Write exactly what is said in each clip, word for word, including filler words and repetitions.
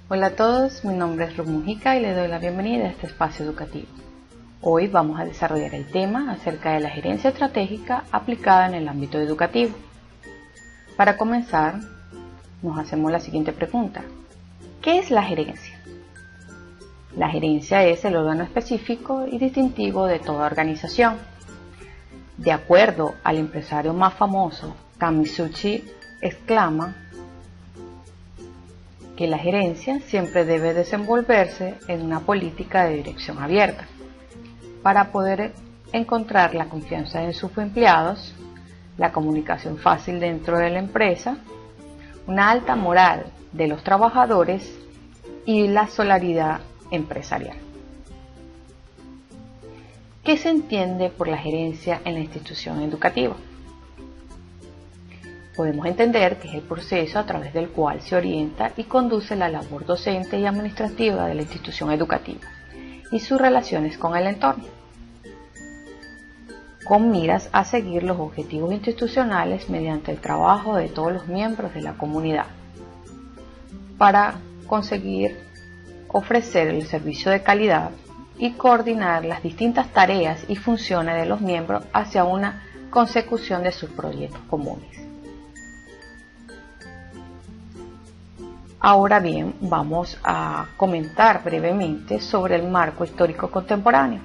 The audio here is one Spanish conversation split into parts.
Hola a todos, mi nombre es Ruth Mujica y les doy la bienvenida a este espacio educativo. Hoy vamos a desarrollar el tema acerca de la gerencia estratégica aplicada en el ámbito educativo. Para comenzar, nos hacemos la siguiente pregunta. ¿Qué es la gerencia? La gerencia es el órgano específico y distintivo de toda organización. De acuerdo al empresario más famoso, Kamaisuchi, exclama que la gerencia siempre debe desenvolverse en una política de dirección abierta para poder encontrar la confianza en sus empleados, la comunicación fácil dentro de la empresa, una alta moral de los trabajadores y la solidaridad empresarial. ¿Qué se entiende por la gerencia en la institución educativa? Podemos entender que es el proceso a través del cual se orienta y conduce la labor docente y administrativa de la institución educativa y sus relaciones con el entorno, con miras a seguir los objetivos institucionales mediante el trabajo de todos los miembros de la comunidad, para conseguir ofrecer el servicio de calidad y coordinar las distintas tareas y funciones de los miembros hacia una consecución de sus proyectos comunes. Ahora bien, vamos a comentar brevemente sobre el marco histórico contemporáneo.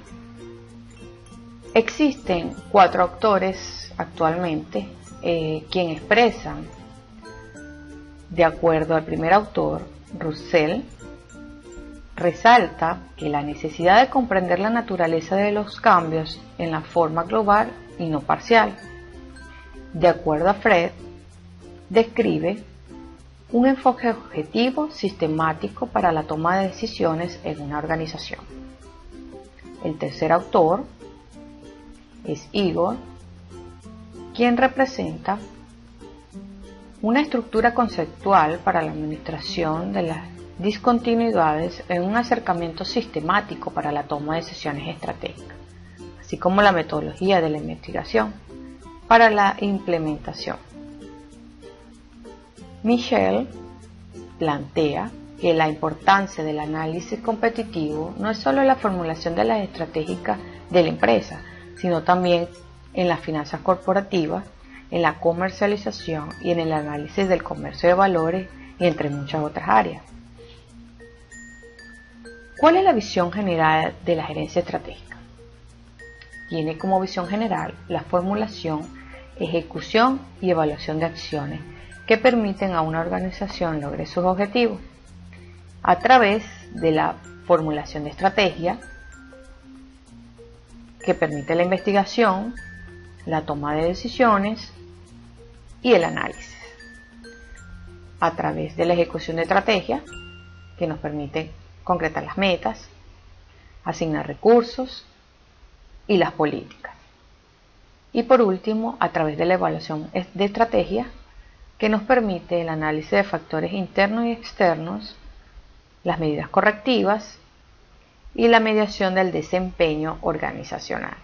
Existen cuatro autores actualmente eh, quienes expresan, de acuerdo al primer autor, Russell, resalta que la necesidad de comprender la naturaleza de los cambios en la forma global y no parcial. De acuerdo a Fred, describe un enfoque objetivo, sistemático para la toma de decisiones en una organización. El tercer autor es Igor, quien representa una estructura conceptual para la administración de las discontinuidades en un acercamiento sistemático para la toma de decisiones estratégicas, así como la metodología de la investigación para la implementación. Michel plantea que la importancia del análisis competitivo no es solo en la formulación de las estratégicas de la empresa, sino también en las finanzas corporativas, en la comercialización y en el análisis del comercio de valores y entre muchas otras áreas. ¿Cuál es la visión general de la gerencia estratégica? Tiene como visión general la formulación, ejecución y evaluación de acciones que permiten a una organización lograr sus objetivos a través de la formulación de estrategia, que permite la investigación, la toma de decisiones y el análisis, a través de la ejecución de estrategia, que nos permite concretar las metas, asignar recursos y las políticas, y por último a través de la evaluación de estrategia, que nos permite el análisis de factores internos y externos, las medidas correctivas y la mediación del desempeño organizacional.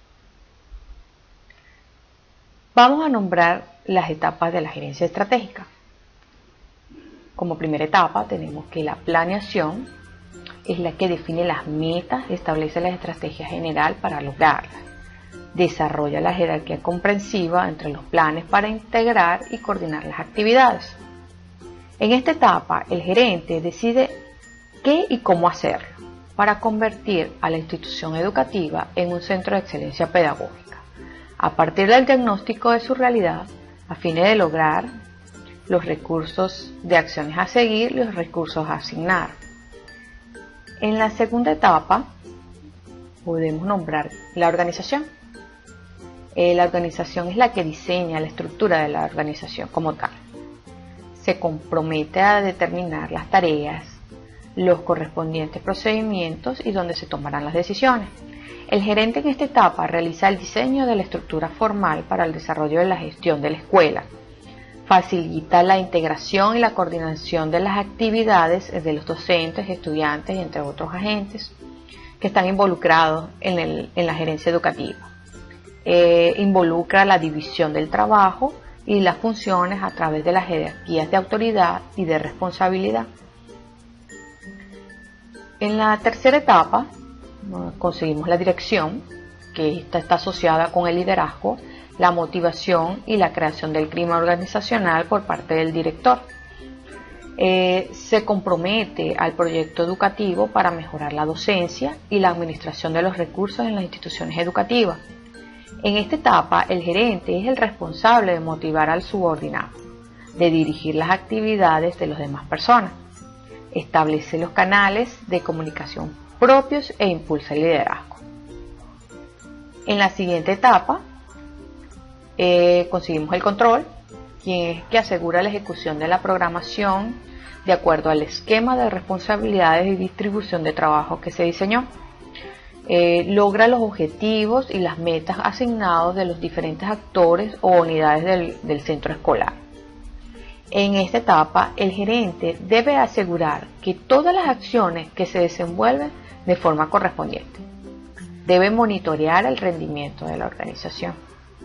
Vamos a nombrar las etapas de la gerencia estratégica. Como primera etapa tenemos que la planeación es la que define las metas, establece la estrategia general para lograrlas, desarrolla la jerarquía comprensiva entre los planes para integrar y coordinar las actividades. En esta etapa, el gerente decide qué y cómo hacerlo para convertir a la institución educativa en un centro de excelencia pedagógica, a partir del diagnóstico de su realidad, a fin de lograr los recursos de acciones a seguir y los recursos a asignar. En la segunda etapa, podemos nombrar la organización. Eh, la organización es la que diseña la estructura de la organización como tal. Se compromete a determinar las tareas, los correspondientes procedimientos y dónde se tomarán las decisiones. El gerente en esta etapa realiza el diseño de la estructura formal para el desarrollo de la gestión de la escuela. Facilita la integración y la coordinación de las actividades de los docentes, estudiantes y entre otros agentes que están involucrados en, el, en la gerencia educativa. Eh, involucra la división del trabajo y las funciones a través de las jerarquías de autoridad y de responsabilidad. En la tercera etapa conseguimos la dirección, que esta está asociada con el liderazgo, la motivación y la creación del clima organizacional por parte del director. Eh, se compromete al proyecto educativo para mejorar la docencia y la administración de los recursos en las instituciones educativas. En esta etapa, el gerente es el responsable de motivar al subordinado, de dirigir las actividades de las demás personas, establece los canales de comunicación propios e impulsa el liderazgo. En la siguiente etapa, eh, conseguimos el control, quien es que asegura la ejecución de la programación de acuerdo al esquema de responsabilidades y distribución de trabajo que se diseñó. Eh, logra los objetivos y las metas asignados de los diferentes actores o unidades del, del centro escolar. En esta etapa, el gerente debe asegurar que todas las acciones que se desenvuelven de forma correspondiente. Debe monitorear el rendimiento de la organización.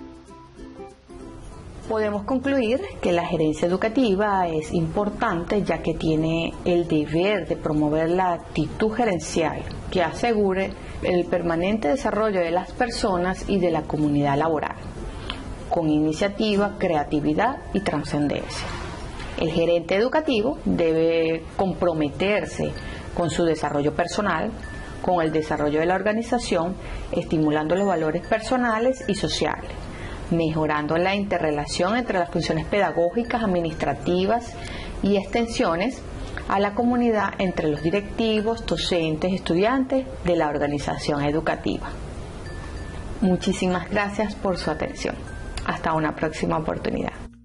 Podemos concluir que la gerencia educativa es importante ya que tiene el deber de promover la actitud gerencial que asegure el permanente desarrollo de las personas y de la comunidad laboral, con iniciativa, creatividad y trascendencia. El gerente educativo debe comprometerse con su desarrollo personal, con el desarrollo de la organización, estimulando los valores personales y sociales, mejorando la interrelación entre las funciones pedagógicas, administrativas y extensiones a la comunidad entre los directivos, docentes, estudiantes de la organización educativa. Muchísimas gracias por su atención. Hasta una próxima oportunidad.